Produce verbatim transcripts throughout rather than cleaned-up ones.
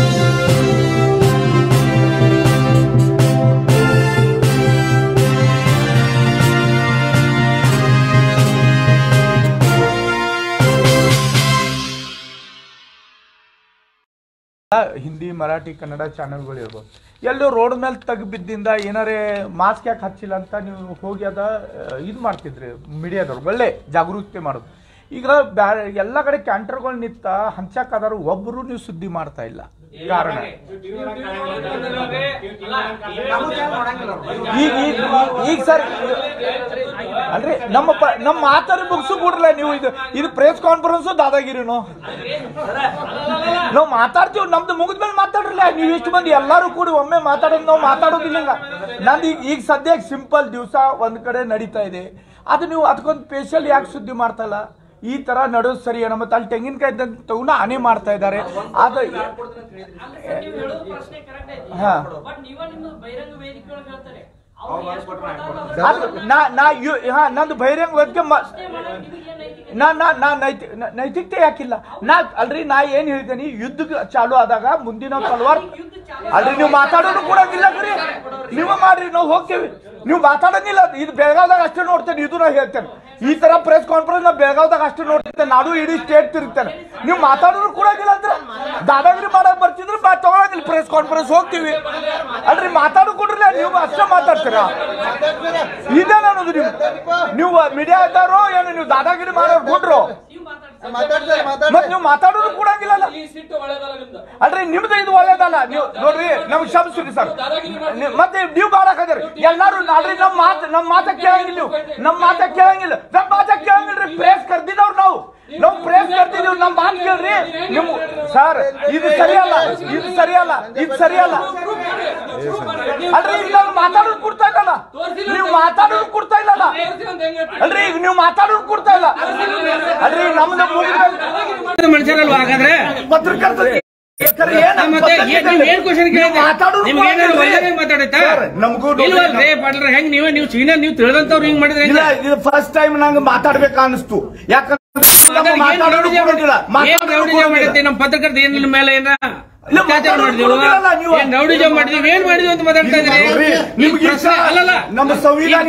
ಹಿಂದಿ ಮರಾಠಿ ಕನ್ನಡ ಚಾನೆಲ್ಗಳು ಇರ್ಬೋದು ಎಲ್ಲೋ ರೋಡ್ ಮೇಲೆ ತಗ್ ಬಿದ್ದಿಂದ ಏನಾರೇ ಮಾಸ್ಕ್ ಯಾಕೆ ಹಚ್ಚಿಲ್ಲ ಅಂತ ನೀವು ಹೋಗಿ ಅದ ಇದು ಮಾಡ್ತಿದ್ರಿ ಮೀಡಿಯಾದವ್ರು ಒಳ್ಳೆ ಜಾಗರೂಕತೆ ಮಾಡೋದು ಈಗ ಬ್ಯಾರೆ ಎಲ್ಲ ಕಡೆ ಕ್ಯಾಂಟರ್ಗಳು ನಿಂತ ಹಂಚಕ್ಕಾದರೂ ಒಬ್ಬರು ನೀವು ಸುದ್ದಿ ಮಾಡ್ತಾ ಇಲ್ಲ ಕಾರಣ ಈಗ ಈಗ ಸರ್ ಅಲ್ರಿ ನಮ್ಮ ನಮ್ಮ ಮಾತಾಡಿ ಮುಗಿಸು ಬಿಡ್ರಲ್ಲ ನೀವು ಇದು ಇದು ಪ್ರೆಸ್ ಕಾನ್ಫರೆನ್ಸ್ ದಾದಾಗಿರಿನೋ ನಾವು ಮಾತಾಡ್ತೀವಿ ನಮ್ದು ಮುಗಿದ್ಮೇಲೆ ಮಾತಾಡ್ರಲ್ಲ ನೀವು ಇಷ್ಟು ಮಂದಿ ಎಲ್ಲರೂ ಕೂಡ ಒಮ್ಮೆ ಮಾತಾಡೋದು ನಾವು ಮಾತಾಡೋದಿಲ್ಲ ನಂದು ಈಗ ಈಗ ಸದ್ಯಕ್ಕೆ ಸಿಂಪಲ್ ದಿವಸ ಒಂದ್ ಕಡೆ ನಡೀತಾ ಇದೆ ಅದು ನೀವು ಅದಕ್ಕೊಂದು ಸ್ಪೆಷಲ್ ಯಾಕೆ ಸುದ್ದಿ ಮಾಡ್ತಲ್ಲ ಈ ತರ ನಡೆಯೋದು ಸರಿ ಮತ್ತೆ ಅಲ್ಲಿ ತೆಂಗಿನಕಾಯಿ ತಗೊಂಡ ಹಾನಿ ಮಾಡ್ತಾ ಇದ್ದಾರೆ ಅದು ಹಾ ನಂದು ಬಹಿರಂಗ ವೇದಿಕೆ ನಾ ನಾ ನಾ ನೈತಿಕ ನೈತಿಕತೆ ಯಾಕಿಲ್ಲ ನಾ ಅಲ್ರಿ ನಾ ಏನ್ ಹೇಳ್ತೇನೆ ಯುದ್ಧ ಚಾಲು ಆದಾಗ ಮುಂದಿನ ತಲವಾರ್ ಅಲ್ರಿ ನೀವು ಮಾತಾಡೋದು ಕೊಡಂಗಿಲ್ಲ ಕರಿ ನೀವು ಮಾಡ್ರಿ ನಾವು ಹೋಗ್ತೇವೆ ನೀವು ಮಾತಾಡಂಗಿಲ್ಲ ಇದು ಬೆಳಗಾವ್ದಾಗ ಅಷ್ಟೇ ನೋಡ್ತೇನೆ ಇದು ನಾ ಹೇಳ್ತೇನೆ ಈ ತರ ಪ್ರೆಸ್ ಕಾನ್ಫರೆನ್ಸ್ ನಾ ಬೆಳಗಾವ್ದಾಗ ಅಷ್ಟೇ ನೋಡ್ತೇನೆ ನಾನು ಇಡೀ ಸ್ಟೇಟ್ ತಿರುಗ್ತೇನೆ ನೀವು ಮಾತಾಡೋದು ಕೊಡಂಗಿಲ್ಲ ಅಂದ್ರೆ ದಾದಾಗಿರಿ ಮಾಡಕ್ ಬರ್ತಿದ್ರೆ ತಗೊಳಂಗಿಲ್ಲ ಪ್ರೆಸ್ ಕಾನ್ಫರೆನ್ಸ್ ಹೋಗ್ತೀವಿ ಅಲ್ರಿ ಮಾತಾಡೋ ಕೊಡ್ರಲ್ಲ ನೀವು ಅಷ್ಟೇ ಮಾತಾಡ್ತೀರಾ ಇದೇ ಅನ್ನೋದು ನೀವು ನೀವು ಮೀಡಿಯಾದವರು ಏನು ನೀವು ದಾದಾಗಿರಿ ಮಾಡೋರು ಕೊಡ್ರು ಮತ್ ನೀವು ಮಾತಾಡೋದು ಕೊಡಂಗಿಲ್ಲ ಅಲ್ರಿ ನಿಮ್ದು ಇದು ಒಳ್ಳೇದಲ್ಲ ನೀವು ನೋಡ್ರಿ ನಮ್ಗೆ ಕ್ಷಮಿಸ್ರಿ ಸರ್ ಮತ್ತೆ ನೀವು ಬಾಳಕದ್ರಿ ಎಲ್ಲಾರು ಅಲ್ರಿ ನಮ್ ಮಾತು ನಮ್ ಮಾತ ಕೇಳಂಗಿಲ್ಲ ನೀವು ನಮ್ ಮಾತ ಕೇಳಂಗಿಲ್ಲ ನಮ್ ಮಾತ ಕೇಳಂಗಿಲ್ರಿ ಪ್ರೇಸ್ ಕರ್ದಿದವ್ರು ನಾವು ನಾವು ಪ್ರೇಸ್ ಕರ್ತಿದೀವಿ ನಮ್ ಮಾತು ಕೇಳ್ರಿ ನಿಮ್ ಸರ್ ಇದು ಸರಿಯಲ್ಲ ಇದು ಸರಿಯಲ್ಲ ಇದು ಸರಿಯಲ್ಲ ಅಲ್ರಿ ಈಗ ನಾವು ಮಾತಾಡೋದು ಕೊಡ್ತಾ ಇಲ್ಲಲ್ಲ ನೀವು ಮಾತಾಡೋದು ಕೊಡ್ತಾ ಇಲ್ಲಲ್ಲ ಅಲ್ರಿ ಈಗ ನೀವು ಮಾತಾಡೋದು ಕೊಡ್ತಾ ಇಲ್ಲ ಅಲ್ರಿ ನಮ್ದು ಮನುಷ್ಯರಲ್ವಾ ಹಾಗಾದ್ರೆ ಪತ್ರಕರ್ತರು ಹೆಂಗ್ ನೀವೇ ನೀವು ಸೀನಿಯರ್ ನೀವು ತಿಳಿದಂತವ್ರು ಹಿಂಗ್ ಮಾಡಿದ್ರೆ ಇದು ಫಸ್ಟ್ ಟೈಮ್ ನಂಗೆ ಮಾತಾಡ್ಬೇಕು ಅನಿಸ್ತು ಯಾಕಂದ್ರೆ ನಮ್ಮ ಪತ್ರಕರ್ತ ಏನಿಲ್ಲ ಮೇಲೆ ಏನ ರೌಡಿಜಮ್ ಮಾಡಿದೀವಿ ಏನ್ ಮಾಡಿದ್ವಿ ಅಂತ ಮಾತಾಡ್ತಾ ಇದ್ರಿ ಅಲ್ಲಲ್ಲ ನಮ್ಮ ಸಂವಿಧಾನ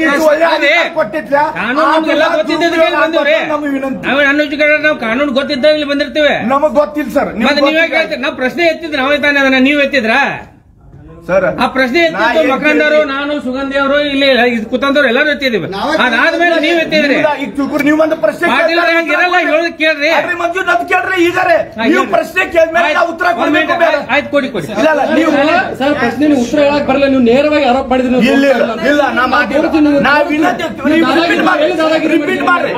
ಕಾನೂನು ಗೊತ್ತಿದ್ದ ಬಂದಿವ್ರಿ ನಾವು ಕಾನೂನು ಗೊತ್ತಿದ್ದ ಇಲ್ಲಿ ಬಂದಿರ್ತೇವೆ ನಮಗ್ ಗೊತ್ತಿಲ್ಲ ಸರ್ ಮತ್ತೆ ನೀವೇ ಕೇಳ್ತೀರಿ ನಾವು ಪ್ರಶ್ನೆ ಎತ್ತಿದ್ರ ನಾವೇ ತಾನೇ ಅದನ್ನ ನೀವ್ ಎತ್ತಿದ್ರ ಸರ್ ಆ ಪ್ರಶ್ನೆ ಎತ್ತಿದ್ದು ಮಖಂಡರು ನಾನು ಸುಗಂಧಿ ಅವರು ಇಲ್ಲಿ ಕುತಂದವ್ರು ಎಲ್ಲರೂ ಎತ್ತಿದೀವಿ ಅದಾದ್ಮೇಲೆ ನೀವ್ ಎತ್ತಿದ್ರಿ ನೀವು ಒಂದು ಪ್ರಶ್ನೆ ಹಂಗಿರಲ್ಲ ಹೇಳೋದಕ್ಕೆ ಕೇಳ್ರಿ ಮಂಜು ನದ್ ಕೇಳ್ರಿ ಈಗಾರೆ ನೀವು ಪ್ರಶ್ನೆ ಕೇಳಿದ್ಮೇಲೆ ಉತ್ತರ ಕೊಡ್ಬೇಕು ಆಯ್ತು ಕೊಡಿ ಕೊಡಿ ನೀವು ಸರ್ ಪ್ರಶ್ನೆ ಉತ್ತರ ಹೇಳಕ್ ಬರಲ್ಲ ನೀವು ನೇರವಾಗಿ ಆರೋಪ ಮಾಡಿದ್ರಿ ಇಲ್ಲ ಇಲ್ಲ ನಾ ನಾ ವಿನಂತಿ ರಿಪೀಟ್ ಮಾಡ್ರಿ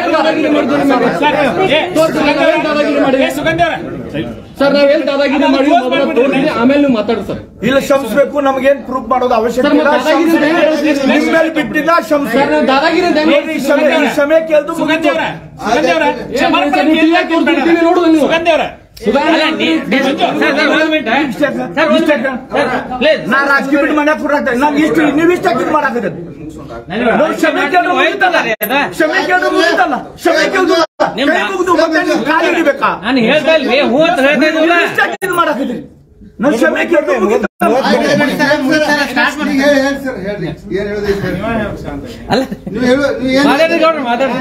ಸರ್ ನಾವೇನ್ ದಾದಾಗಿರಿ ಮಾಡಿ ಆಮೇಲೆ ನೀವು ಮಾತಾಡ್ರಿ ಸರ್ ಇಲ್ಲ ಕ್ಷಮಿಸಬೇಕು ನಮಗೇನ್ ಪ್ರೂಫ್ ಮಾಡೋದು ಅವಶ್ಯಕತೆ ನಿಮ್ಮ ಮೇಲೆ ಬಿಟ್ಟಿದ್ದ ದಾದಾಗಿರಿ ಕ್ಷಮೆ ಕೇಳ್ದು ನೋಡುದು ನೀವು ನಾ ರಾಜಕೀಯ ಬಿಟ್ಟು ಮನೆ ಕೂಡಾಕ್ತ ನಮ್ಗೆ ಇಷ್ಟು ನೀವು ಇಷ್ಟ ಇದು ಮಾಡಾಕದ ಕ್ಷಮೆ ಕೇಳಿದ್ರು ಮುಗಿತಲ್ಲ ಕ್ಷಮೆ ಕೇಳಿದ್ರು ಮುಗಿತಲ್ಲ ಕ್ಷಮೆ ಕೇಳಿದ್ರು ಕಾಲಿ ಹಿಡಿಬೇಕಾ ನಾನು ಹೇಳ್ತಾ ಇಲ್ವಿ ಹೂ ಅಂತ ಹೇಳ್ತಾ ಇದ್ದಿಲ್ಲ ಇದು ಮಾಡಾಕದ್ರಿ ನಾನು ಕ್ಷಮೆ ಕೇಳಿದ್ರು ಮುಗಿತ ಮಾತಾಡಿ ಗೌಡ್ರು ಮಾತಾಡಿ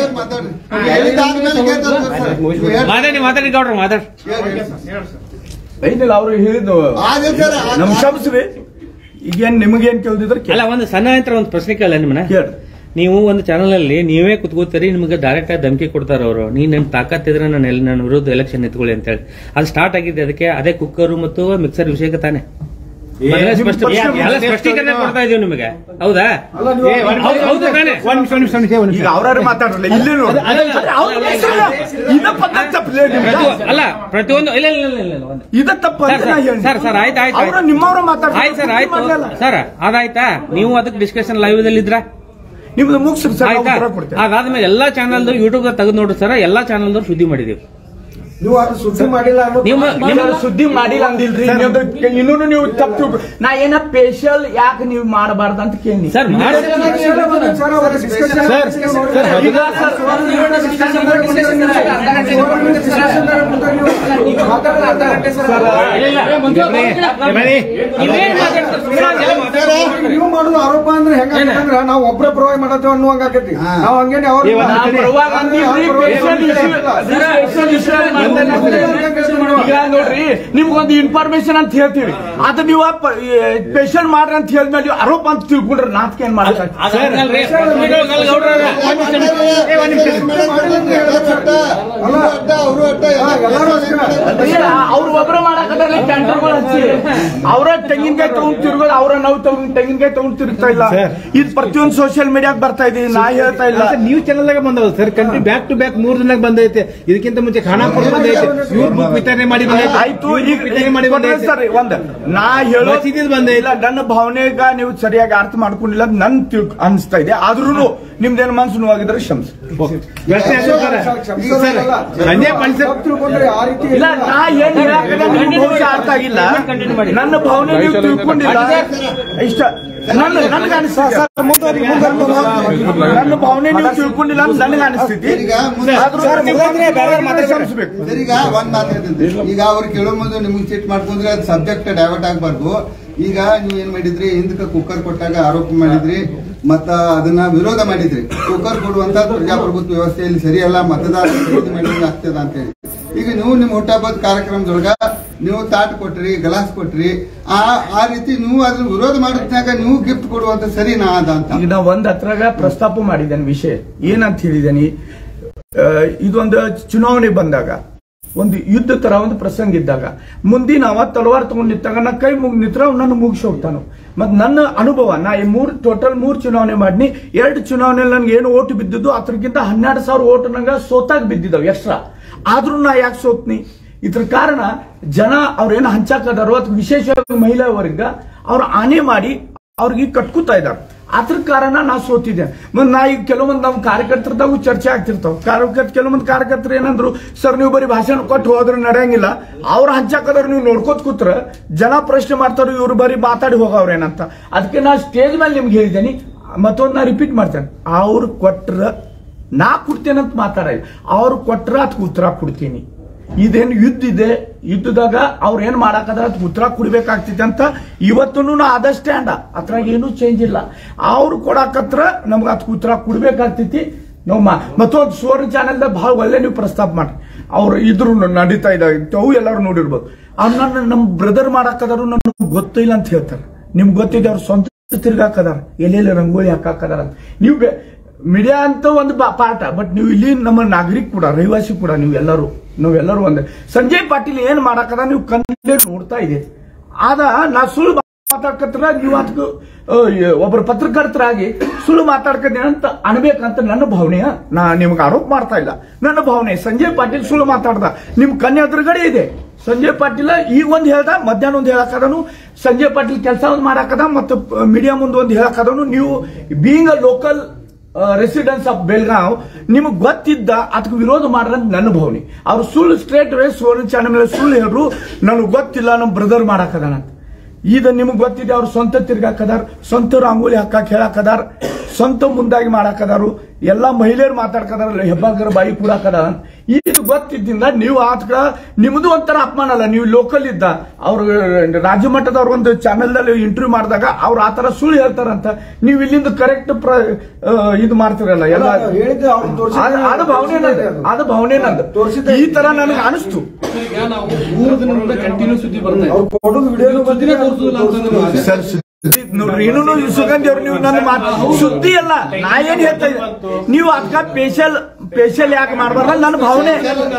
ಮಾತಾಡಿ ಮಾತಾಡಿ ಗೌಡ್ರು ಮಾತಾಡಿ ಐನಿಲ್ಲ ಅವ್ರು ಹೇಳಿದ್ದು ನಮ್ ಕ್ಷಮಿಸ್ರಿ ಈಗೇನ್ ನಿಮಗೇನ್ ಕೇಳಿದ್ರೆ ಅಲ್ಲ ಒಂದು ಸಣ್ಣ ನಂತರ ಒಂದು ಪ್ರಶ್ನೆ ಕೇಳ ನಿಮ್ಮನ್ನ ನೀವು ಒಂದು ಚಾನಲ್ ಅಲ್ಲಿ ನೀವೇ ಕುತ್ಕೋತೀರಿ ನಿಮ್ಗೆ ಡೈರೆಕ್ಟ್ ಆಗಿ ಧಮಕಿ ಕೊಡ್ತಾರ ಅವರು ನೀನ್ ನನ್ ತಾಕತ್ತಿದ್ರೆ ನಾನು ನನ್ನ ವಿರುದ್ಧ ಎಲೆಕ್ಷನ್ ಎತ್ಕೊಳ್ಳಿ ಅಂತ ಹೇಳಿ ಅದು ಸ್ಟಾರ್ಟ್ ಆಗಿದೆ ಅದಕ್ಕೆ ಅದೇ ಕುಕ್ಕರ್ ಮತ್ತು ಮಿಕ್ಸರ್ ವಿಷಯಕ್ಕೆ ತಾನೆ ಸ್ಪಷ್ಟೀಕರಣ ಕೊಡ್ತಾ ಇದೀವಿ ನಿಮಗೆ ಹೌದಾ ಹೌದು ತಾನೆ ಅವ್ರು ಮಾತಾಡ್ರಲ್ಲ ಇಲ್ಲಿ ಅಲ್ಲ ಪ್ರತಿಯೊಂದು ಇಲ್ಲ ಇಲ್ಲ ಇಲ್ಲ ಇದ ತಪ್ಪ ಸರ್ ಸರ್ ಆಯ್ತು ಆಯ್ತು ನಿಮ್ಮವ್ರ ಮಾತಾಡ್ತಾರೆ ಆಯ್ತು ಸರ್ ಆಯ್ತು ಸರ್ ಅದಾಯ್ತಾ ನೀವು ಅದಕ್ಕೆ ಡಿಸ್ಕಷನ್ ಲೈವ್ ದಲ್ಲಿ ಇದ್ರ ನಿಮ್ದು ಮುಗಿಸ್ರಿ ಸರ್ ಅದಾದ್ಮೇಲೆ ಎಲ್ಲಾ ಚಾನಲ್ ಯೂಟ್ಯೂಬ್ ತೆಗೆದು ನೋಡ್ರಿ ಸರ್ ಎಲ್ಲಾ ಚಾನಲ್ ಸುದ್ದಿ ಮಾಡಿದೀವಿ ನೀವು ಅದು ಸುದ್ದಿ ಮಾಡಿಲ್ಲ ಅನ್ನೋದು ನಿಮ್ಮ ನಿಮ್ಮ ಸುದ್ದಿ ಮಾಡಿಲ್ಲ ಅಂದಿಲ್ರಿ ಇನ್ನೂ ನೀವು ತಪ್ಪು ನಾ ಏನ ಸ್ಪೆಷಲ್ ಯಾಕೆ ನೀವು ಮಾಡಬಾರ್ದು ಅಂತ ಕೇಳಿ ಸರ್ ನೀವು ಮಾಡೋದು ಆರೋಪ ಅಂದ್ರೆ ಹೆಂಗಂದ್ರ ನಾವು ಒಬ್ಬರ ಪರವಾಗಿ ಮಾಡತ್ತೇವೆ ಅನ್ನುವಂಗ ಆಕೈತಿ ನಾವ್ ಹಂಗೇನೆ ಅವ್ರ ಈಗ ನೋಡ್ರಿ ನಿಮ್ಗೊಂದು ಇನ್ಫಾರ್ಮೇಶನ್ ಅಂತ ಹೇಳ್ತೀವಿ ಅದ ನೀವು ಸ್ಪೆಷಲ್ ಮಾಡ್ರಿ ಅಂತ ಹೇಳಿದ್ಮೇಲೆ ಆರೋಪ ಅಂತ ತಿಳ್ಕೊಂಡ್ರೆ ನಾಟಕ ಏನ್ ಮಾಡ್ತಾರೆ ಅವ್ರು ಒಬ್ಬರ ಮಾಡಕದ್ರಲ್ಲಿ ಟೆಂಡರ್ಗಳು ಹಚ್ಚಿ ಅವರ ತೆಂಗಿನಕಾಯಿ ತಗೊಂಡ್ ತಿರುಗೋದು ಅವರ ನಾವು ತಗೊಂಡ್ ತೆಂಗಿನಕಾಯಿ ತಗೊಂಡ್ ತಿರುಗ್ತಾ ಇಲ್ಲ ಇದು ಪ್ರತಿಯೊಂದು ಸೋಷಿಯಲ್ ಮೀಡಿಯಾಕ್ ಬರ್ತಾ ಇದೀವಿ ನಾ ಹೇಳ್ತಾ ಇಲ್ಲ ನ್ಯೂಸ್ ಚಾನಲ್ ಬಂದವ sir country back to back ಮೂರ್ ದಿನ ಬಂದೈತೆ ಇದಕ್ಕಿಂತ ಮುಂಚೆ ಖಾನಾಪುರ ಬಂದೈತೆ ಇವ್ರ ಬುಕ್ ವಿತರಣೆ ಮಾಡಿ ಆಯ್ತು ಈಗ ವಿತರಣೆ ಮಾಡಿ ಸರ್ ಒಂದ್ ನಾ ಹೇಳೋ ಬಂದಿಲ್ಲ ನನ್ನ ಭಾವನೆಗ ನೀವು ಸರಿಯಾಗಿ ಅರ್ಥ ಮಾಡ್ಕೊಂಡಿಲ್ಲ ನನ್ ತಿಳ್ ಅನಿಸ್ತಾ ಇದೆ ಆದ್ರೂ ನಿಮ್ದೇನು ಮನ್ಸು ನೋವಾಗಿದ್ರೆ ಕ್ಷಮಿಸಿ ಇಲ್ಲ ನಾ ಏನ್ ಹೇಳಕ್ ಅರ್ಥ ಆಗಿಲ್ಲ ನನ್ನ ಭಾವನೆ ನೀವು ತಿಳ್ಕೊಂಡಿಲ್ಲ ಇಷ್ಟ ನನ್ನ ನನ್ಗೆ ಅನಿಸ್ತದೆ ನನ್ನ ಭಾವನೆ ನೀವು ತಿಳ್ಕೊಂಡಿಲ್ಲ ಅಂತ ನನಗೆ ಅನಿಸ್ತೈತಿ ಈಗ ಒಂದ್ ಮಾತು ಹೇಳ್ತೀನಿ ಈಗ ಅವ್ರು ಕೇಳೋ ಮುಂದೆ ನಿಮ್ಗೆ ಚೀಟ್ ಮಾಡ್ಕೊಂಡ್ರೆ ಅದು ಸಬ್ಜೆಕ್ಟ್ ಡೈವರ್ಟ್ ಆಗ್ಬಾರ್ದು ಈಗ ನೀವ್ ಏನ್ ಮಾಡಿದ್ರಿ ಹಿಂದಕ್ಕೆ ಕುಕ್ಕರ್ ಕೊಟ್ಟಾಗ ಆರೋಪ ಮಾಡಿದ್ರಿ ಮತ್ತ ಅದನ್ನ ವಿರೋಧ ಮಾಡಿದ್ರಿ ಕುಕ್ಕರ್ ಕೊಡುವಂತ ಪ್ರಜಾಪ್ರಭುತ್ವ ವ್ಯವಸ್ಥೆಯಲ್ಲಿ ಸರಿಯಲ್ಲ ಮತದಾರ ಮಾಡಿದ್ರೆ ಆಗ್ತದ ಅಂತ ಹೇಳಿ ಈಗ ನೀವು ನಿಮ್ ಹುಟ್ಟಹಬ್ಬದ ಕಾರ್ಯಕ್ರಮದೊಳಗ ನೀವು ತಾಟ್ ಕೊಟ್ರಿ ಗ್ಲಾಸ್ ಕೊಟ್ರಿ ಆ ಆ ರೀತಿ ನೀವು ಅದ್ರ ವಿರೋಧ ಮಾಡಿದ್ನಾಗ ನೀವು ಗಿಫ್ಟ್ ಕೊಡುವಂತ ಸರಿನಾ ಅದ ಅಂತ ಈಗ ನಾ ಒಂದ್ ಹತ್ರಾಗ ಪ್ರಸ್ತಾಪ ಮಾಡಿದ್ದೇನೆ ವಿಷಯ ಏನಂತ ಹೇಳಿದ್ದೇನೆ ಇದೊಂದು ಚುನಾವಣೆ ಬಂದಾಗ ಒಂದು ಯುದ್ಧ ತರ ಒಂದು ಪ್ರಸಂಗ ಇದ್ದಾಗ ಮುಂದಿನ ಅವ ತಲವಾರ್ ತಗೊಂಡ್ ನಿಂತಾಗ ನಾ ಕೈ ಮುಗ್ ನಿಂತ್ರ ನನ್ನ ಮುಗಿಸಿ ಹೋಗ್ತಾನು ಮತ್ ನನ್ನ ಅನುಭವ ನಾ ಈ ಮೂರ್ ಟೋಟಲ್ ಮೂರ್ ಚುನಾವಣೆ ಮಾಡಿನಿ ಎರಡು ಚುನಾವಣೆಯಲ್ಲಿ ನನ್ಗೆ ಏನು ಓಟು ಬಿದ್ದಿದ್ದು ಅದ್ರಕ್ಕಿಂತ ಹನ್ನೆರಡು ಸಾವಿರ ಓಟು ನಂಗ ಸೋತಾಗ ಬಿದ್ದಿದ್ದಾವ್ ಎಕ್ಸ್ಟ್ರಾ ಆದ್ರೂ ನಾ ಯಾಕೆ ಸೋತ್ನಿ ಇದ್ರ ಕಾರಣ ಜನ ಅವ್ರೇನು ಹಂಚಾಕದಾರೋ ಅಥವಾ ವಿಶೇಷವಾಗಿ ಮಹಿಳಾ ವರ್ಗ ಅವ್ರು ಆನೆ ಮಾಡಿ ಅವ್ರಿಗೆ ಕಟ್ಕೂತಾ ಇದ್ದಾರೆ ಅದ್ರ ಕಾರಣ ನಾ ಸೋತಿದ್ದೆ ಮತ್ ನಾ ಈಗ ಕೆಲವೊಂದು ನಮ್ಮ ಕಾರ್ಯಕರ್ತರದಾಗೂ ಚರ್ಚೆ ಆಗ್ತಿರ್ತಾವ ಕಾರ್ಯಕರ್ತ ಕೆಲವೊಂದು ಕಾರ್ಯಕರ್ತರು ಏನಂದ್ರು ಸರ್ ನೀವು ಬರೀ ಭಾಷಣ ಕೊಟ್ಟು ಹೋದ್ರೆ ನಡೆಯಂಗಿಲ್ಲ ಅವ್ರ ಹಂಚಾಕದವ್ರು ನೀವು ನೋಡ್ಕೋತ ಕೂತ್ರ ಜನ ಪ್ರಶ್ನೆ ಮಾಡ್ತಾರ ಇವ್ರು ಬರೀ ಮಾತಾಡಿ ಹೋಗವ್ರೇನಂತ ಅದಕ್ಕೆ ನಾ ಸ್ಟೇಜ್ ಮೇಲೆ ನಿಮ್ಗೆ ಹೇಳಿದ್ದೇನೆ ಮತ್ತೊಂದು ನಾ ರಿಪೀಟ್ ಮಾಡ್ತೇನೆ ಅವ್ರು ಕೊಟ್ರ ನಾ ಕೊಡ್ತೇನಂತ ಮಾತಾಡಿಲ್ಲ ಅವ್ರು ಕೊಟ್ರ ಅದಕ್ಕೆ ಉತ್ತರ ಕೊಡ್ತೀನಿ ಇದೇನು ಯುದ್ಧ ಇದೆ ಯುದ್ಧದಾಗ ಅವ್ರ ಏನ್ ಮಾಡಾಕದ್ರ ಅದಕ್ಕೆ ಉತ್ತರ ಕೊಡ್ಬೇಕಾಗ್ತೈತಿ ಅಂತ ಇವತ್ತು ನಾ ಅದ ಸ್ಟ್ಯಾಂಡ ಅದ್ರಾಗ ಏನು ಚೇಂಜ್ ಇಲ್ಲ ಅವ್ರು ಕೊಡಾಕತ್ರ ನಮ್ಗೆ ಅದಕ್ಕೆ ಉತ್ತರ ಕೊಡ್ಬೇಕಾಗ್ತೈತಿ ನಾವು ಮತ್ತೊಂದು ಸುವರ್ಣ ಚಾನೆಲ್ದಾಗ ಬಹಳ ಒಳ್ಳೆ ನೀವು ಪ್ರಸ್ತಾಪ ಮಾಡ್ರಿ ಅವ್ರು ಇದ್ರು ನಡೀತಾ ಇದ್ದಾವೆ ಅವು ಎಲ್ಲರೂ ನೋಡಿರ್ಬೋದು ಅವ್ರು ನನ್ನ ನಮ್ಮ ಬ್ರದರ್ ಮಾಡಾಕದಾರು ನನಗೆ ಗೊತ್ತಿಲ್ಲ ಅಂತ ಹೇಳ್ತಾರೆ ನಿಮ್ಗೆ ಗೊತ್ತಿದೆ ಅವ್ರು ಸ್ವಂತ ತಿರ್ಗಾಕದಾರ ಎಲ್ಲೆಲ್ಲಿ ರಂಗೋಲಿ ಹಾಕಾಕದಾರ ಅಂತ ನೀವು ಮೀಡಿಯಾ ಅಂತ ಒಂದು ಪಾಠ ಬಟ್ ನೀವು ಇಲ್ಲಿ ನಮ್ಮ ನಾಗರಿಕ ಕೂಡ ರಹಿವಾಸಿ ಕೂಡ ನೀವು ಎಲ್ಲರೂ ನಾವೆಲ್ಲರೂ ಒಂದೇ ಸಂಜಯ್ ಪಾಟೀಲ್ ಏನ್ ಮಾಡಾಕದ ನೀವು ಕಣ್ಣೇ ನೋಡ್ತಾ ಇದೆ ಆದ ನಾ ಸುಳ್ಳು ಮಾತಾಡ್ಕತ್ರ ನೀವು ಅದಕ್ಕೆ ಒಬ್ಬರ ಪತ್ರಕರ್ತರಾಗಿ ಸುಳ್ಳು ಮಾತಾಡ್ಕದೆ ಅಂತ ಅನ್ಬೇಕಂತ ನನ್ನ ಭಾವನೆಯ ನಾ ನಿಮ್ಗೆ ಆರೋಪ ಮಾಡ್ತಾ ಇಲ್ಲ ನನ್ನ ಭಾವನೆ ಸಂಜಯ್ ಪಾಟೀಲ್ ಸುಳ್ಳು ಮಾತಾಡ್ದ ನಿಮ್ ಕನ್ಯಾ ಎದುರುಗಡೆ ಇದೆ ಸಂಜಯ್ ಪಾಟೀಲ್ ಈಗ ಒಂದ್ ಹೇಳ್ದ ಮಧ್ಯಾಹ್ನ ಒಂದ್ ಹೇಳಕದನು ಸಂಜಯ್ ಪಾಟೀಲ್ ಕೆಲಸ ಒಂದ್ ಮಾಡಾಕದ ಮತ್ತು ಮೀಡಿಯಾ ಮುಂದೆ ಒಂದ್ ಹೇಳಕದನು ನೀವು being a local residence of Belgaum ನಿಮಗ್ ಗೊತ್ತಿದ್ದ ಅದಕ್ಕೆ ವಿರೋಧ ಮಾಡ್ರಂತ ನನ್ನ ಭಾವನೆ ಅವ್ರು ಸುಳ್ಳು ಸ್ಟ್ರೇಟ್ ವೇ ಸುವರ್ಣ ಚಾನಲ್ ಮೇಲೆ ಸುಳ್ಳು ಹೇಳ್ರು ನನಗೆ ಗೊತ್ತಿಲ್ಲ ನಮ್ಮ ಬ್ರದರ್ ಮಾಡಾಕದಾನ ಈಗ ನಿಮಗ್ ಗೊತ್ತಿದೆ ಅವ್ರು ಸ್ವಂತ ತಿರ್ಗಾಕದಾರ ಸ್ವಂತ ರಂಗೋಲಿ ಹಾಕಾಕ್ ಹೇಳಾಕದಾರ ಸ್ವಂತ ಮುಂದಾಗಿ ಮಾಡಾಕದಾರು ಎಲ್ಲಾ ಮಹಿಳೆಯರು ಮಾತಾಡ್ಕದಾರ ಹೆಬ್ಬಾಳ್ಕರ ಬಾಯಿ ಕೂಡಾಕದಾರ ಇದು ಗೊತ್ತಿದ್ದಿಂದ ನೀವು ಆತ್ಕ ನಿಮ್ದು ಒಂಥರ ಅಪಮಾನ ಅಲ್ಲ ನೀವು ಲೋಕಲ್ ಇದ್ದ ಅವ್ರು ರಾಜ್ಯ ಮಟ್ಟದವ್ರ ಒಂದು ಚಾನೆಲ್ ದಲ್ಲಿ ಇಂಟರ್ವ್ಯೂ ಮಾಡಿದಾಗ ಅವ್ರು ಆತರ ಸುಳ್ಳು ಹೇಳ್ತಾರಂತ ನೀವು ಇಲ್ಲಿಂದ ಕರೆಕ್ಟ್ ಇದು ಮಾಡ್ತಿರಲ್ಲ ಎಲ್ಲ ಅದು ಭಾವನೆ ಅದು ಭಾವನೆ ನಂದು ಈ ತರ ನನಗೆ ಅನಿಸ್ತು ಮೂರು ದಿನದಿಂದ ಕಂಟಿನ್ಯೂ ಸುದ್ದಿ ಬರ್ತಾ ಇದೆ ನೋಡ್ರಿ ಇನ್ನೂ ಸುಗಂಧಿ ಅವ್ರು ನೀವು ನನ್ನ ಮಾತು ಸುದ್ದಿ ಅಲ್ಲ ನಾ ಏನ್ ಹೇಳ್ತಾ ಇದ್ದೆ ನೀವು ಅದಕ್ಕ ಸ್ಪೆಷಲ್ ಸ್ಪೆಷಲ್ ಯಾಕೆ ಮಾಡ್ಬಾರ್ದ ನನ್ನ ಭಾವನೆ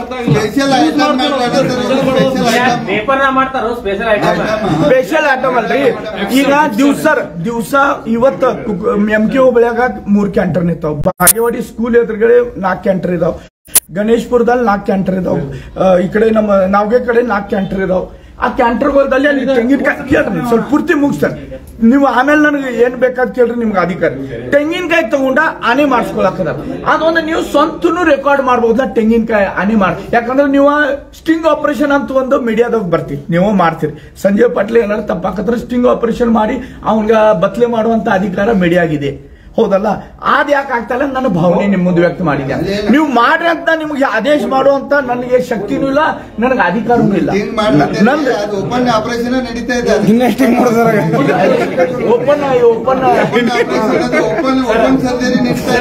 ಸ್ಪೆಷಲ್ ಐಟಮ್ ಅಲ್ರಿ ಈಗ ದಿವ್ಸ ದಿವ್ಸ ಇವತ್ತ ಎಂ ಕೆ ಹೋಬಳ್ಯಾಗ ಮೂರ್ ಕ್ಯಾಂಟರ್ ನಿಂತಾವ್ ಬಾಗೇವಾಡಿ ಸ್ಕೂಲ್ ಎದುರುಗಡೆ ನಾಲ್ಕು ಕ್ಯಾಂಟರ್ ಇದಾವ್ ಗಣೇಶ್ಪುರದಲ್ಲಿ ನಾಲ್ಕು ಕ್ಯಾಂಟರ್ ಇದಾವ್ ಈ ಕಡೆ ನಮ್ಮ ನಾವ್ಗೆ ಕಡೆ ನಾಲ್ಕು ಕ್ಯಾಂಟರ್ ಇದಾವ್ ಆ ಕ್ಯಾಂಟರ್ಗಳಲ್ಲಿ ಅಲ್ಲಿ ತೆಂಗಿನಕಾಯಿ ಕೇಳ್ರಿ ಸ್ವಲ್ಪ ಪೂರ್ತಿ ಮುಗಿಸ್ತಾರೆ ನೀವು ಆಮೇಲೆ ನನಗೆ ಏನ್ ಬೇಕಾದ್ ಕೇಳ್ರಿ ನಿಮ್ಗೆ ಅಧಿಕಾರ ತೆಂಗಿನಕಾಯಿ ತಗೊಂಡ ಆನೆ ಮಾಡಿಸ್ಕೊಳಕದ ಅದೊಂದು ನೀವು ಸ್ವಂತನು ರೆಕಾರ್ಡ್ ಮಾಡ್ಬೋದ ತೆಂಗಿನಕಾಯಿ ಆನೆ ಮಾಡಿ ಯಾಕಂದ್ರೆ ನೀವು ಸ್ಟಿಂಗ್ ಆಪರೇಷನ್ ಅಂತ ಒಂದು ಮೀಡಿಯಾದಾಗ ಬರ್ತೀವಿ ನೀವು ಮಾಡ್ತೀರಿ ಸಂಜಯ್ ಪಾಟೀಲ್ ಏನಾದ್ರು ತಪ್ಪಾಕತ್ರ ಸ್ಟಿಂಗ್ ಆಪರೇಷನ್ ಮಾಡಿ ಅವನ್ಗ ಬತ್ಲೆ ಮಾಡುವಂತ ಅಧಿಕಾರ ಮೀಡಿಯಾಗಿದೆ ಹೌದಲ್ಲ ಅದ್ ಯಾಕೆ ಆಗ್ತಲ್ಲ ನನ್ನ ಭಾವನೆ ನಿಮ್ಮ ಮುಂದೆ ವ್ಯಕ್ತ ಮಾಡಿದ್ದೆ ನೀವು ಮಾಡ್ರಿ ಅಂತ ನಿಮ್ಗೆ ಆದೇಶ ಮಾಡುವಂತ ನನಗೆ ಶಕ್ತಿನೂ ಇಲ್ಲ ನನಗೆ ಅಧಿಕಾರನೂ ಇಲ್ಲ ಓಪನ್ ಆಪರೇಷನ್ ನಡೀತಾ ಇದೆ open open open open surgery ನಡೀತಾ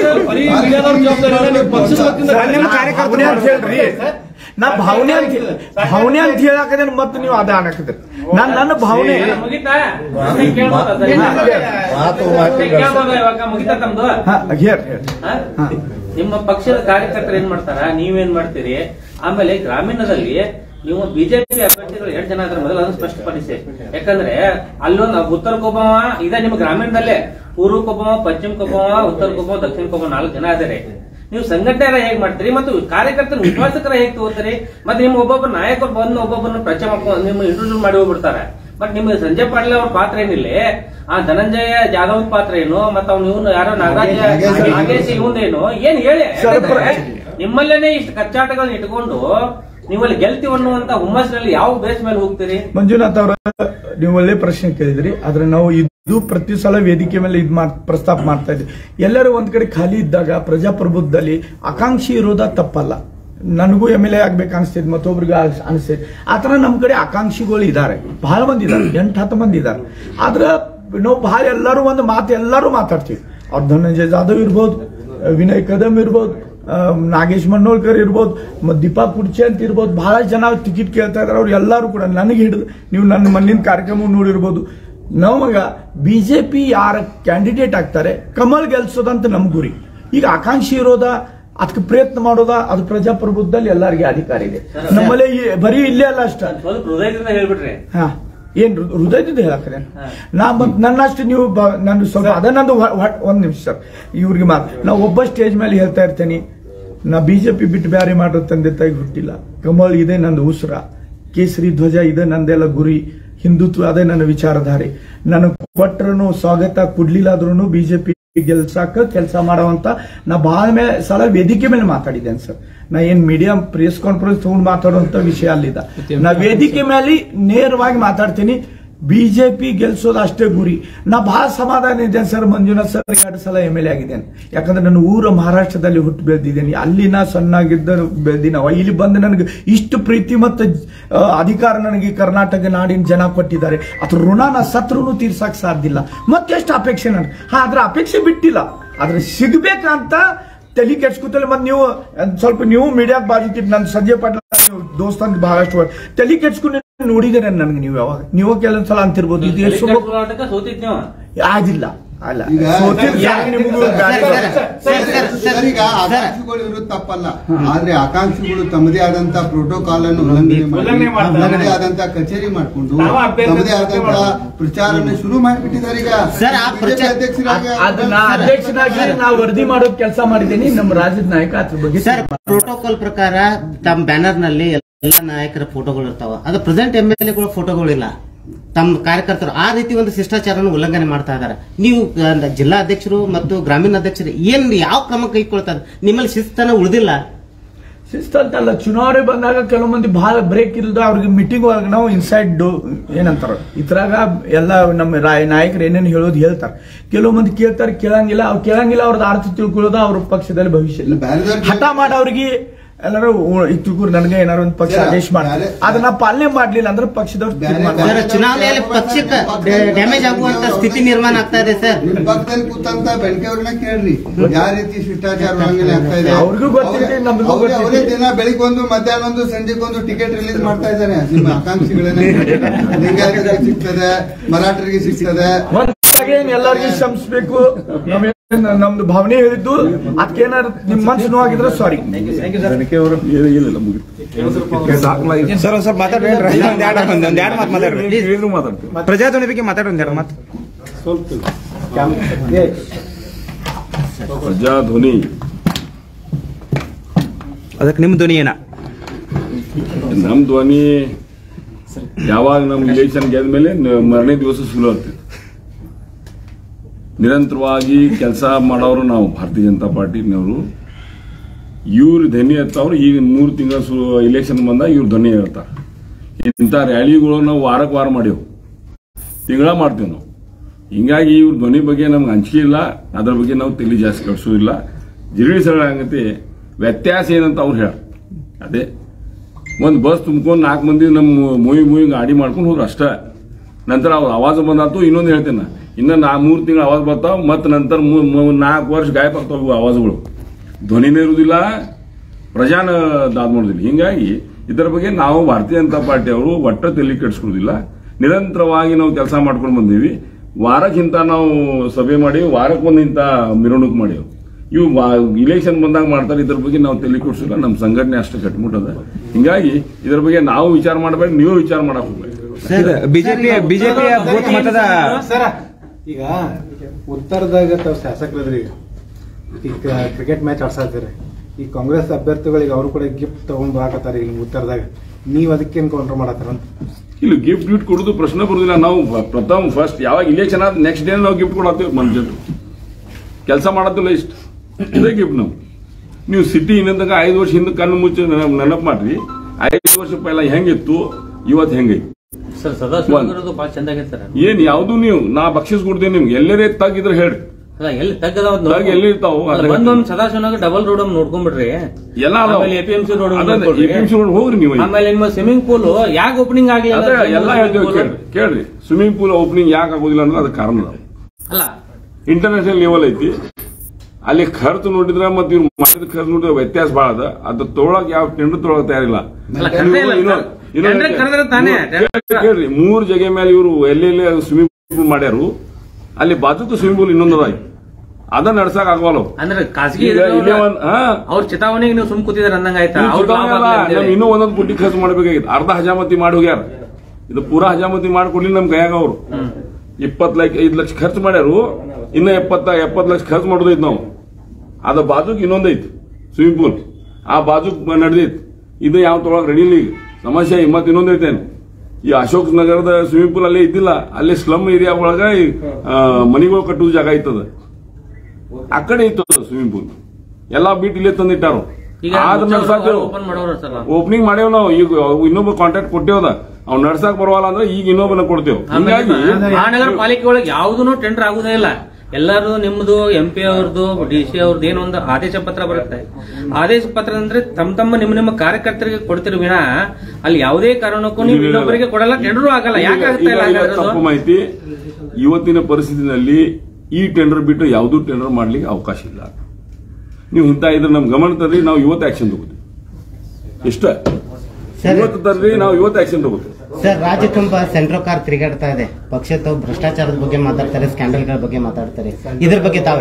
ಇದೆ ನಾ ಭಾವನೆ ಅಂತ ಭಾವನೆ ಅಂತ ಹೇಳಾಕದೇನು ಮತ್ತೆ ನೀವು ಅದ ಅನ್ನಕದ್ರಿ ನಾನ್ ನನ್ನ ಭಾವನೆ ನಿಮ್ಮ ಪಕ್ಷದ ಕಾರ್ಯಕರ್ತರು ಏನ್ ಮಾಡ್ತಾರ ನೀವೇನ್ ಮಾಡ್ತೀರಿ ಆಮೇಲೆ ಗ್ರಾಮೀಣದಲ್ಲಿ ನೀವು ಬಿಜೆಪಿ ಅಭ್ಯರ್ಥಿಗಳು ಎರಡು ಜನ ಅದ್ರ ಮೊದಲು ಅದನ್ನು ಸ್ಪಷ್ಟಪಡಿಸಿ ಯಾಕಂದ್ರೆ ಅಲ್ಲೊಂದು ಉತ್ತರಕ್ಕೊಬ್ಬವ ಇದೆ ನಿಮ್ಮ ಗ್ರಾಮೀಣದಲ್ಲೇ ಪೂರ್ವಕ್ಕೊಬ್ಬವ ಪಶ್ಚಿಮಕ್ಕೊಬ್ಬವ ಉತ್ತರಕ್ಕೊಬ್ಬವ ದಕ್ಷಿಣಕ್ಕೊಬ್ಬವ ನಾಲ್ಕು ಜನ ಇದಾರೆ ನೀವು ಸಂಘಟನೆ ಹೇಗ್ ಮಾಡ್ತೀರಿ ಮತ್ತು ಕಾರ್ಯಕರ್ತರ ವಿಶ್ವಾಸಕರ ಹೇಗ್ ತಗೋತೀರಿ ಮತ್ತೆ ನಿಮ್ಮ ಒಬ್ಬೊಬ್ಬರು ನಾಯಕರು ಬಂದು ಒಬ್ಬೊಬ್ಬರನ್ನ ಪ್ರಚಾರ ನಿಮ್ಮ ಇಂಟ್ರೊಡ್ಯೂಸ್ ಮಾಡಿ ಹೋಗ್ಬಿಡ್ತಾರೆ ಬಟ್ ನಿಮ್ಗೆ ಸಂಜಯ್ ಪಾಟೀಲ್ ಅವ್ರ ಪಾತ್ರ ಏನಿಲ್ಲ ಆ ಧನಂಜಯ ಜಾಧವ್ ಪಾತ್ರ ಏನು ಮತ್ತೆ ಅವ್ನು ಇವನು ಯಾರೋ ನಾಗರಾಜ ನಾಗೇಶ್ ಇವನೇನು ಏನ್ ಹೇಳಿ ನಿಮ್ಮಲ್ಲೇನೆ ಇಷ್ಟು ಕಚ್ಚಾಟಗಳನ್ನ ಇಟ್ಕೊಂಡು ನೀವಲ್ಲಿ ಗೆಲ್ತೀವಿ ಅನ್ನುವಂತ ಹುಮ್ಮಸ್ಸಿನಲ್ಲಿ ಯಾವ ಬೇಸ್ ಮೇಲೆ ಹೋಗ್ತೀರಿ ಮಂಜುನಾಥ್ ಅವರ ನೀವು ಒಳ್ಳೆ ಪ್ರಶ್ನೆ ಕೇಳಿದ್ರಿ ಆದ್ರೆ ನಾವು ಇದು ಪ್ರತಿ ಸಲ ವೇದಿಕೆ ಮೇಲೆ ಇದು ಪ್ರಸ್ತಾಪ ಮಾಡ್ತಾ ಇದ್ವಿ ಎಲ್ಲರೂ ಒಂದ್ ಕಡೆ ಖಾಲಿ ಇದ್ದಾಗ ಪ್ರಜಾಪ್ರಭುತ್ವದಲ್ಲಿ ಆಕಾಂಕ್ಷಿ ಇರೋದ ತಪ್ಪಲ್ಲ ನನಗೂ ಎಮ್ ಎಲ್ ಎ ಆಗ್ಬೇಕು ಅನಿಸ್ತೈತಿ ಮತ್ತೊಬ್ರಿಗೆ ಅನಿಸ್ತೈತಿ ಆತರ ನಮ್ ಕಡೆ ಆಕಾಂಕ್ಷಿಗಳು ಇದಾರೆ ಬಹಳ ಮಂದಿ ಇದಾರೆ ಎಂಟು ಹತ್ತು ಮಂದಿ ಇದಾರೆ ಆದ್ರೆ ನಾವು ಬಹಳ ಎಲ್ಲರೂ ಒಂದು ಮಾತು ಎಲ್ಲರೂ ಮಾತಾಡ್ತೀವಿ ಅವ್ರ ಧನಂಜಯ ಜಾಧವ್ ಇರ್ಬೋದು ವಿನಯ್ ಕದಮ್ ಇರ್ಬೋದು ನಾಗೇಶ್ ಮಣ್ಣೋಳ್ಕರ್ ಇರ್ಬೋದು ಮತ್ತು ದೀಪಾ ಕುಡ್ಚೆ ಅಂತ ಇರ್ಬೋದು ಬಹಳ ಜನ ಟಿಕೆಟ್ ಕೇಳ್ತಾ ಇದಾರೆ ಅವ್ರು ಎಲ್ಲರೂ ಕೂಡ ನನಗೆ ಹಿಡಿದು ನೀವು ನನ್ನ ಮಣ್ಣಿನ ಕಾರ್ಯಕ್ರಮ ನೋಡಿರ್ಬೋದು ನಮಗ ಬಿಜೆಪಿ ಯಾರ ಕ್ಯಾಂಡಿಡೇಟ್ ಆಗ್ತಾರೆ ಕಮಲ್ ಗೆಲ್ಸೋದಂತ ನಮ್ ಗುರಿ ಈಗ ಆಕಾಂಕ್ಷಿ ಇರೋದ ಅದಕ್ಕೆ ಪ್ರಯತ್ನ ಮಾಡೋದ ಅದು ಪ್ರಜಾಪ್ರಭುತ್ವದಲ್ಲಿ ಎಲ್ಲರಿಗೆ ಅಧಿಕಾರ ಇದೆ ನಮ್ಮಲ್ಲಿ ಬರೀ ಇಲ್ಲೇ ಅಲ್ಲ ಅಷ್ಟ ಹೇಳ್ಬಿಟ್ರಿ ಹಾ ಏನ್ ಹೃದಯದಿಂದ ಹೇಳಕ್ರೆ ನಾ ಮತ್ ನನ್ನಷ್ಟು ನೀವು ನನ್ನ ಸ್ವಲ್ಪ ಅದನ್ನೊಂದು ಒಂದ್ ನಿಮಿಷ ಸರ್ ಇವ್ರಿಗೆ ಮಾತು ನಾ ಒಬ್ಬ ಸ್ಟೇಜ್ ಮೇಲೆ ಹೇಳ್ತಾ ಇರ್ತೇನೆ ನಾ ಬಿಜೆಪಿ ಬಿಟ್ಟು ಬ್ಯಾರೆ ಮಾಡೋ ತಂದೆ ತಾಯಿ ಹುಟ್ಟಿಲ್ಲ ಕಮಲ್ ಇದೆ ನಂದು ಉಸಿರ ಕೇಸರಿ ಧ್ವಜ ಇದೆ ನಂದೆಲ್ಲ ಗುರಿ ಹಿಂದುತ್ವ ಅದೇ ನನ್ನ ವಿಚಾರಧಾರೆ ನನಗೆ ಕೊಟ್ಟರು ಸ್ವಾಗತ ಕೊಡ್ಲಿಲ್ಲ ಆದ್ರೂ ಬಿಜೆಪಿ ಗೆಲ್ಸಾಕ ಕೆಲಸ ಮಾಡುವಂತ ನಾ ಬಹಳ ಮೇಲೆ ಸಲ ವೇದಿಕೆ ಮೇಲೆ ಮಾತಾಡಿದ್ದೇನೆ ಸರ್ ನಾ ಏನ್ ಮೀಡಿಯಾ ಪ್ರೆಸ್ ಕಾನ್ಫರೆನ್ಸ್ ತಗೊಂಡು ಮಾತಾಡುವಂತ ವಿಷಯ ಅಲ್ಲಿದ ನಾ ವೇದಿಕೆ ಮೇಲೆ ನೇರವಾಗಿ ಮಾತಾಡ್ತೀನಿ ಬಿಜೆಪಿ ಗೆಲ್ಸೋದು ಅಷ್ಟೇ ಗುರಿ ನಾ ಬಹಳ ಸಮಾಧಾನ ಇದ್ದೇನೆ ಸರ್ ಮಂಜುನಾಥ್ ಸರ್ ಎರಡು ಸಲ ಎಮ್ ಎಲ್ ಎ ಆಗಿದ್ದೇನೆ ಯಾಕಂದ್ರೆ ನನ್ನ ಊರ ಮಹಾರಾಷ್ಟ್ರದಲ್ಲಿ ಹುಟ್ಟು ಬೆಳೆದಿದ್ದೇನೆ ಅಲ್ಲಿ ನಾ ಸಣ್ಣಾಗಿದ್ದ ಬೆಳೆದಿನವ ಇಲ್ಲಿ ಬಂದು ನನಗೆ ಇಷ್ಟು ಪ್ರೀತಿ ಮತ್ತು ಅಧಿಕಾರ ನನಗೆ ಕರ್ನಾಟಕ ನಾಡಿನ ಜನ ಕೊಟ್ಟಿದ್ದಾರೆ ಅದ್ರ ಋಣ ನಾ ಸತ್ರೂ ತೀರ್ಸಕ್ ಸಾಧ್ಯ ಇಲ್ಲ ಮತ್ತೆಷ್ಟು ಅಪೇಕ್ಷೆ ನನ್ ಹಾ ಅದ್ರ ಅಪೇಕ್ಷೆ ಬಿಟ್ಟಿಲ್ಲ ಆದ್ರೆ ಸಿಗ್ಬೇಕಂತ ತಲೆ ಕೆಡ್ಸ್ಕೊತಲ್ಲ ಮತ್ತೆ ನೀವು ಸ್ವಲ್ಪ ನೀವು ಮೀಡಿಯಾದ ಬಾಜಿಟ್ಟಿದ್ ನನ್ ಸಂಜಯ್ ಪಾಟೀಲ್ ದೋಸ್ತ ಅಂತ ಬಹಳಷ್ಟು ತಲೆ ಕೆಡ್ಸ್ಕೊಂಡು ನೋಡಿದೇನೆ ನನ್ಗೆ ನೀವು ಯಾವಾಗ ನೀವು ಕೆಲವೊಂದ್ಸಲ ಅಂತಿರ್ಬೋದು ಇದು ಎಷ್ಟು ಆಗಿಲ್ಲ ಅಲ್ಲ ಈಗ ಆಕಾಂಕ್ಷಿಗಳು ಇರೋದು ತಪ್ಪಲ್ಲ ಆದ್ರೆ ಆಕಾಂಕ್ಷಿಗಳು ತಮ್ಮದೇ ಆದಂತ ಪ್ರೋಟೋಕಾಲ್ ಅನ್ನು ಉಲ್ಲಂಘನೆ ಮಾಡಿ ತಮ್ಮದೇ ಆದಂತ ಕಚೇರಿ ಮಾಡ್ಕೊಂಡು ತಮ್ಮದೇ ಆದಂತ ಪ್ರಚಾರನ ಶುರು ಮಾಡಿಬಿಟ್ಟಿದ್ದಾರೆ ಈಗ ಅಧ್ಯಕ್ಷರಾಗಿ ಅಧ್ಯಕ್ಷನಾಗಿ ನಾವು ವರದಿ ಮಾಡೋ ಕೆಲಸ ಮಾಡಿದ್ದೀನಿ ನಮ್ಮ ರಾಜ್ಯದ ನಾಯಕ ಅದ್ರ ಬಗ್ಗೆ ಸರ್ ಪ್ರೋಟೋಕಾಲ್ ಪ್ರಕಾರ ತಮ್ಮ ಬ್ಯಾನರ್ ನಲ್ಲಿ ಎಲ್ಲ ನಾಯಕರ ಫೋಟೋಗಳು ಇರ್ತಾವ ಅದು ಪ್ರೆಸೆಂಟ್ ಎಂ ಎಲ್ ಎಗಳ ಫೋಟೋಗಳಿಲ್ಲ ತಮ್ಮ ಕಾರ್ಯಕರ್ತರು ಆ ರೀತಿ ಒಂದು ಶಿಷ್ಟಾಚಾರನ ಉಲ್ಲಂಘನೆ ಮಾಡ್ತಾ ಇದ್ದಾರೆ ನೀವು ಜಿಲ್ಲಾ ಅಧ್ಯಕ್ಷರು ಮತ್ತು ಗ್ರಾಮೀಣ ಅಧ್ಯಕ್ಷರು ಏನ್ ಯಾವ ಕ್ರಮ ಕೈಗೊಳ್ತಾರೆ ನಿಮ್ಮಲ್ಲಿ ಶಿಸ್ತನ ಉಳಿದಿಲ್ಲ ಶಿಸ್ತಂತಲ್ಲ ಚುನಾವಣೆ ಬಂದಾಗ ಕೆಲವು ಮಂದಿ ಬಹಳ ಬ್ರೇಕ್ ಇಲ್ದ ಅವ್ರಿಗೆ ಮೀಟಿಂಗ್ ಒಳಗೆ ನಾವು ಇನ್ಸೈಡ್ ಡೋ ಏನಂತಾರ ಇದ್ರಾಗ ಎಲ್ಲ ನಮ್ಮ ನಾಯಕರು ಏನೇನು ಹೇಳೋದು ಹೇಳ್ತಾರೆ ಕೆಲವು ಮಂದಿ ಕೇಳ್ತಾರೆ ಕೇಳಂಗಿಲ್ಲ ಅವ್ರು ಕೇಳಂಗಿಲ್ಲ ಅವ್ರದ್ದು ಅರ್ಥ ತಿಳ್ಕೊಳ್ಳೋದು ಅವ್ರ ಪಕ್ಷದಲ್ಲಿ ಭವಿಷ್ಯ ಇಲ್ಲ ಹಠ ಮಾಡೋರಿಗೆ ಎಲ್ಲರೂ ತಿಳ್ಕೊರು ನನಗೆ ಏನಾರು ಒಂದು ಪಕ್ಷ ಆದೇಶ ಮಾಡ್ತಾರೆ ಅದನ್ನ ಪಾಲನೆ ಮಾಡ್ಲಿಲ್ಲ ಅಂದ್ರೆ ಪಕ್ಷದವ್ರು ಚುನಾವಣೆಯಲ್ಲಿ ಪಕ್ಷಕ್ಕೆ ಡ್ಯಾಮೇಜ್ ಆಗುವಂತ ಸ್ಥಿತಿ ನಿರ್ಮಾಣ ಆಗ್ತಾ ಇದೆ ಸರ್ ನಿಮ್ ಪಕ್ಕದಲ್ಲಿ ಕೂತಂತ ಬೆಳಕೆ ಅವ್ರನ್ನ ಕೇಳ್ರಿ ಯಾವ ರೀತಿ ಶಿಷ್ಟಾಚಾರ ಉಲ್ಲಂಘನೆ ಆಗ್ತಾ ಇದೆ ಅವ್ರಿಗೂ ಗೊತ್ತಿದೆ ನಮಗೂ ಅವರೇ ದಿನ ಬೆಳಿಗ್ಗೊಂದು ಮಧ್ಯಾಹ್ನ ಒಂದು ಸಂಜೆಗೊಂದು ಟಿಕೆಟ್ ರಿಲೀಸ್ ಮಾಡ್ತಾ ಇದ್ದಾರೆ ನಿಮ್ಮ ಆಕಾಂಕ್ಷಿಗಳನ್ನ ಲಿಂಗಾಯತರಿಗೆ ಸಿಗ್ತದೆ ಮರಾಠರಿಗೆ ಸಿಗ್ತದೆ ಎಲ್ಲರಿಗೂ ಶ್ರಮಿಸಬೇಕು ನಮ್ದು ಭಾವನೆ ಹೇಳಿದ್ದು ಅದಕ್ಕೇನಾದ್ರು ನಿಮ್ ಮನ್ಸು ನೋವಾಗಿದ್ರೆ ಸಾರಿ ಸರ್ ಸರ್ ಮಾತಾಡ್ರಿ ಒಂದ್ ಎರಡು ಮಾತು ಮಾತಾಡ್ರಿ ಪ್ರಜಾಧ್ವನಿ ಬಗ್ಗೆ ಮಾತಾಡ್ರಿ ಒಂದ್ ಎರಡು ಮಾತು ಪ್ರಜಾಧ್ವನಿ ಅದಕ್ಕೆ ನಿಮ್ ಧ್ವನಿ ಏನ ನಮ್ ಧ್ವನಿ ಯಾವಾಗ ನಮ್ಮ ಇಲೆಕ್ಷನ್ ಗೆದ್ದ ಮೇಲೆ ಮರನೇ ದಿವಸ ಸುಲು ಆಗ್ತದೆ. ನಿರಂತರವಾಗಿ ಕೆಲಸ ಮಾಡೋರು ನಾವು ಭಾರತೀಯ ಜನತಾ ಪಾರ್ಟಿನವರು. ಇವ್ರು ಧ್ವನಿ ಎತ್ತವ್ರು ಈಗ ಮೂರು ತಿಂಗಳ ಇಲೆಕ್ಷನ್ ಬಂದಾಗ ಇವ್ರು ಧ್ವನಿ ಹೇಳ್ತಾರೆ. ಇಂಥ ರ್ಯಾಲಿಗಳು ನಾವು ವಾರಕ್ಕೆ ವಾರ ಮಾಡೇವು, ತಿಂಗಳ ಮಾಡ್ತೇವೆ ನಾವು. ಹಿಂಗಾಗಿ ಇವ್ರ ಧ್ವನಿ ಬಗ್ಗೆ ನಮ್ಗೆ ಅಂಜಿಕೆ ಇಲ್ಲ, ಅದ್ರ ಬಗ್ಗೆ ನಾವು ತಲೆ ಜಾಸ್ತಿ ಕಳಿಸೋದಿಲ್ಲ. ಜಿರಡಿ ಸರಳ ಆಗತ್ತೆ. ವ್ಯತ್ಯಾಸ ಏನಂತ ಅವ್ರು ಹೇಳ ಅದೇ ಒಂದು ಬಸ್ ತುಂಬ್ಕೊಂಡು ನಾಲ್ಕು ಮಂದಿ ನಮ್ಮ ಮೂವಿ ಮೂವಿ ಗಾಡಿ ಮಾಡ್ಕೊಂಡು ಹೋದ್ರು ಅಷ್ಟೇ. ನಂತರ ಅವ್ರ ಆವಾಜ ಬಂದಾತು. ಇನ್ನೊಂದು ಹೇಳ್ತೇನೆ, ಇನ್ನು ನಾ ಮೂರು ತಿಂಗಳು ಆವಾಜ ಬರ್ತಾವ, ಮತ್ತು ನಂತರ ನಾಲ್ಕು ವರ್ಷ ಗಾಯಪ ಆಗ್ತಾವ ಆವಾಜಗಳು. ಧ್ವನಿನೇ ಇರುವುದಿಲ್ಲ, ಪ್ರಜಾನ ದಾದ್ ಮಾಡೋದಿಲ್ಲ. ಹಿಂಗಾಗಿ ಇದರ ಬಗ್ಗೆ ನಾವು ಭಾರತೀಯ ಜನತಾ ಪಾರ್ಟಿ ಅವರು ಒಟ್ಟ ತಲೆ ಕೆಡಿಸ್ಕೊಳ್ಳೋದಿಲ್ಲ. ನಿರಂತರವಾಗಿ ನಾವು ಕೆಲಸ ಮಾಡ್ಕೊಂಡು ಬಂದೀವಿ. ವಾರಕ್ಕಿಂತ ನಾವು ಸಭೆ ಮಾಡಿ ವಾರಕ್ಕೊಂದು ಇಂಥ ಮೆರವಣಿಗೆ ಮಾಡೇವು. ಇವು ಇಲೆಕ್ಷನ್ ಬಂದಾಗ ಮಾಡ್ತಾರೆ. ಇದ್ರ ಬಗ್ಗೆ ನಾವು ತಲೆ ಕೆಡಿಸಿಲ್ಲ. ನಮ್ಮ ಸಂಘಟನೆ ಅಷ್ಟು ಕಟ್ಬಿಟ್ಟದ. ಹಿಂಗಾಗಿ ಇದ್ರ ಬಗ್ಗೆ ನಾವು ವಿಚಾರ ಮಾಡಬೇಡಿ, ನೀವು ವಿಚಾರ ಮಾಡಕ್ ಹೋಗ್ಬೇಕು. ಬಿಜೆಪಿ ಬಿಜೆಪಿಯ ಬೂತ್ ಮತದ ಸರ ಈಗ ಉತ್ತರದಾಗ ತಾವು ಶಾಸಕರದ್ರಿ ಈಗ ಕ್ರಿಕೆಟ್ ಮ್ಯಾಚ್ ಆಡ್ಸಾತೀರಿ. ಈ ಕಾಂಗ್ರೆಸ್ ಅಭ್ಯರ್ಥಿಗಳಿಗೆ ಅವರು ಕೂಡ ಗಿಫ್ಟ್ ತಗೊಂಡ್ ಬರಾಕತ್ತಾರ. ಈಗ ಉತ್ತರದಾಗ ನೀವ್ ಅದಕ್ಕೇನ್ ಕೌಂಟರ್ ಮಾಡತ್ತಾರ ಅಂತ? ಇಲ್ಲ, ಗಿಫ್ಟ್ ಗಿಫ್ಟ್ ಕೊಡೋದು ಪ್ರಶ್ನೆ ಬರುದಿಲ್ಲ. ನಾವು ಪ್ರಥಮ ಫಸ್ಟ್ ಯಾವಾಗ ಇಲೆಕ್ಷನ್ ಆದ ನೆಕ್ಸ್ಟ್ ಡೇ ನಾವು ಗಿಫ್ಟ್ ಕೊಡತ್ತೀವಿ. ಮನುಷ್ಯರು ಕೆಲಸ ಮಾಡತ್ತಿಲ್ಲ, ಇಷ್ಟ ಇದೇ ಗಿಫ್ಟ್ ನಾವು. ನೀವು ಸಿಟಿ ಇನ್ನಂದಾಗ ಐದು ವರ್ಷ ಹಿಂದೆ ಕಣ್ಣು ಮುಚ್ಚಿ ನೆನಪು ಮಾಡ್ರಿ. ಐದು ವರ್ಷ ಪೈಲ ಹೆಂಗಿತ್ತು, ಇವತ್ತು ಹೆಂಗೈತಿ ಸರ್? ಸದಾಶಿವ ಬಹಳ ಚಂದಾಗೈತೆ ಸರ್. ಏನ್ ಯಾವ್ದು ನೀವು ನಾ ಬಕ್ಷಿಸ್ ಕೊಡ್ತೀನಿ ನಿಮ್ಗೆ. ಎಲ್ಲರೇ ತಗ್ಗಿದ್ರೆ ಹೇಳ್ರಿ. ಅಲ್ಲ ಎಲ್ಲಿ ತಗ್ಗದ ತಗ್ ಎಲ್ಲಿ ಇರ್ತಾವ ಬಂದೊಂದು ಸದಾಶಿವನಾಗ ಡಬಲ್ ರೋಡ್ ನೋಡ್ಕೊಂಡ್ಬಿಡ್ರಿ. ಎಲ್ಲ ಎಪಿಎಂಸಿ ರೋಡ್ ಎಪಿಎಂಸಿ ರೋಡ್ ಹೋಗ್ರಿ ನೀವು. ಆಮೇಲೆ ನಿಮ್ಮ ಸ್ವಿಮ್ಮಿಂಗ್ ಪೂಲ್ ಯಾಕೆ ಓಪನಿಂಗ್ ಆಗಲಿಲ್ಲ? ಎಲ್ಲ ಹೇಳ್ತೀವಿ ಕೇಳ್ರಿ ಕೇಳ್ರಿ ಸ್ವಿಮ್ಮಿಂಗ್ ಪೂಲ್ ಓಪನಿಂಗ್ ಯಾಕೆ ಆಗೋದಿಲ್ಲ ಅಂದ್ರೆ ಅದಕ್ಕೆ ಕಾರಣ ಅಲ್ಲ. ಇಂಟರ್ನ್ಯಾಷನಲ್ ಲೆವೆಲ್ ಐತಿ. ಅಲ್ಲಿ ಖರ್ಚು ನೋಡಿದ್ರೆ ಮತ್ತೆ ಇವ್ರು ಮಾಡಿದ ಖರ್ಚು ನೋಡಿದ್ರೆ ವ್ಯತ್ಯಾಸ ಬಾಳ ಅದ. ಅದು ತೊಗೊಳಕ್ ಯಾವ ಟೆಂಡರ್ ತೊಗೊಳಕ್ ತಯಾರಿಲ್ಲ. ಕೇಳ್ರಿ ಮೂರ್ ಜಗ ಮೇಲೆ ಇವರು ಎಲ್ಲೆಲ್ಲಿ ಸ್ವಿಮ್ಮಿಂಗ್ ಪೂಲ್ ಮಾಡ್ಯಾರು. ಅಲ್ಲಿ ಬಾಜುಕು ಸ್ವಿಮ್ಮಿಂಗ್ ಪೂಲ್ ಇನ್ನೊಂದು ಅದ, ಅದನ್ನ ನಡ್ಸಕ್ ಆಗವಲ್ಲ. ಅಂದ್ರೆ ಖಾಸಗಿ ಅವ್ರ ಚಿತಾವಣೆಗೆ ನೀವು ಸುಮ್ ಕೂತಿದಾರ ಅಂದಂಗ ಆಯ್ತಾ? ಇನ್ನೂ ಒಂದೊಂದು ಪುಟ್ಟಿ ಖರ್ಚು ಮಾಡ್ಬೇಕಾಗಿತ್ತು. ಅರ್ಧ ಹಜಾಮತಿ ಮಾಡಿ ಹೋಗ್ಯಾರ. ಇದು ಪೂರಾ ಹಜಾಮತಿ ಮಾಡ್ಕೊಡ್ಲಿಲ್ಲ ನಮ್ ಕೈಯಾಗ. ಅವರು ಇಪ್ಪತ್ ಲಕ್ಷ ಐದು ಲಕ್ಷ ಖರ್ಚು ಮಾಡ್ಯಾರು. ಇನ್ನ ಎಪ್ಪತ್ತ ಎಪ್ಪತ್ತು ಲಕ್ಷ ಖರ್ಚು ಮಾಡೋದೈತ್ ನಾವು. ಅದ ಬಾಜುಕ್ ಇನ್ನೊಂದೈತಿ ಸ್ವಿಮ್ಮಿಂಗ್ ಪೂಲ್. ಆ ಬಾಜುಕ್ ನಡೆದೈತಿ. ಇದು ಯಾವ ತೊಗೊಳಕ್ ರೆಡಿ ಇಲ್ಲ. ಈಗ ಸಮಸ್ಯೆ ಮತ್ ಇನ್ನೊಂದೈತೇನು, ಈ ಅಶೋಕ್ ನಗರದ ಸ್ವಿಮ್ಮಿಂಗ್ ಪೂಲ್ ಅಲ್ಲೇ ಇದ್ದಿಲ್ಲ. ಅಲ್ಲಿ ಸ್ಲಮ್ ಏರಿಯಾ ಒಳಗ ಮನಿಗಳು ಕಟ್ಟುವ ಜಾಗ ಐತದ. ಆ ಕಡೆ ಇತ್ತು ಸ್ವಿಮ್ಮಿಂಗ್ ಪೂಲ್. ಎಲ್ಲಾ ಬೀಟ್ ಇಲ್ಲೇ ತಂದಿಟ್ಟಾರು. ಆದ್ರ ನಡ್ಸಾಕ್ತೇವ್, ಓಪನಿಂಗ್ ಮಾಡೇವ್ ನಾವು. ಈಗ ಇನ್ನೊಬ್ಬ ಕಾಂಟ್ಯಾಕ್ಟ್ ಕೊಟ್ಟೇವದ. ಅವ್ನು ನಡ್ಸಾಕ್ ಬರವಲ್ಲ ಅಂದ್ರೆ ಈಗ ಇನ್ನೊಬ್ಬನ ಕೊಡ್ತೇವೆ. ಹಿಂಗಾಗಿ ಮಹಾನಗರ ಪಾಲಿಕೆ ಒಳಗೆ ಯಾವ್ದು ಟೆಂಡರ್ ಆಗುದೇ ಇಲ್ಲ. ಎಲ್ಲರೂ ನಿಮ್ದು ಎಂ ಪಿ ಅವ್ರದ್ದು ಡಿ ಸಿ ಅವ್ರದ್ದು ಏನೋ ಒಂದು ಆದೇಶ ಪತ್ರ ಬರುತ್ತೆ. ಆದೇಶ ಪತ್ರ ಅಂದ್ರೆ ತಮ್ಮ ತಮ್ಮ ನಿಮ್ಮ ನಿಮ್ಮ ಕಾರ್ಯಕರ್ತರಿಗೆ ಕೊಡ್ತಿರೋ ವಿನ ಅಲ್ಲಿ ಯಾವುದೇ ಕಾರಣಕ್ಕೂ ನೀವು ಇನ್ನೊಬ್ಬರಿಗೆ ಕೊಡಲ್ಲ, ಟೆಂಡರ್ ಆಗಲ್ಲ. ಯಾಕಾಗುತ್ತೆ ತಪ್ಪು ಮಾಹಿತಿ. ಇವತ್ತಿನ ಪರಿಸ್ಥಿತಿನಲ್ಲಿ ಈ ಟೆಂಡರ್ ಬಿಟ್ಟು ಯಾವುದೂ ಟೆಂಡರ್ ಮಾಡ್ಲಿಕ್ಕೆ ಅವಕಾಶ ಇಲ್ಲ. ನೀವು ಇಂತ ಇದ್ರೆ ನಮ್ ಗಮನ ತರ್ರಿ, ನಾವು ಇವತ್ತು ಆಕ್ಷನ್ ತಗೋತೀವಿ. ಇಷ್ಟ ಇವತ್ತು ತರ್ರಿ, ನಾವು ಇವತ್ತು ಆಕ್ಷನ್ ತಗೋತೀವಿ. ಸರ್, ರಾಜ್ಯ ತುಂಬಾ ಸೆಂಟ್ರೋ ಕಾರ್ ತಿರುಗಾಡ್ತಾ ಇದೆ. ಪಕ್ಷ ತಾವು ಭ್ರಷ್ಟಾಚಾರದ ಬಗ್ಗೆ ಮಾತಾಡ್ತಾರೆ, ಸ್ಕ್ಯಾಂಡಲ್ಗಳ ಬಗ್ಗೆ ಮಾತಾಡ್ತಾರೆ. ಇದ್ರ ಬಗ್ಗೆ ತಾವು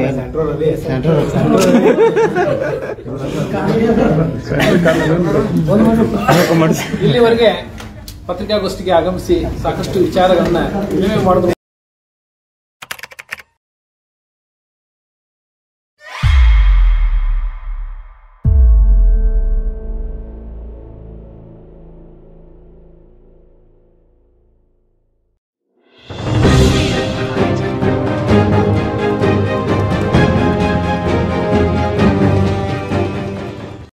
ಇಲ್ಲಿವರೆಗೆ ಪತ್ರಿಕಾಗೋಷ್ಠಿಗೆ ಆಗಮಿಸಿ ಸಾಕಷ್ಟು ವಿಚಾರಗಳನ್ನ ವಿನಿಮಯ ಮಾಡೋದು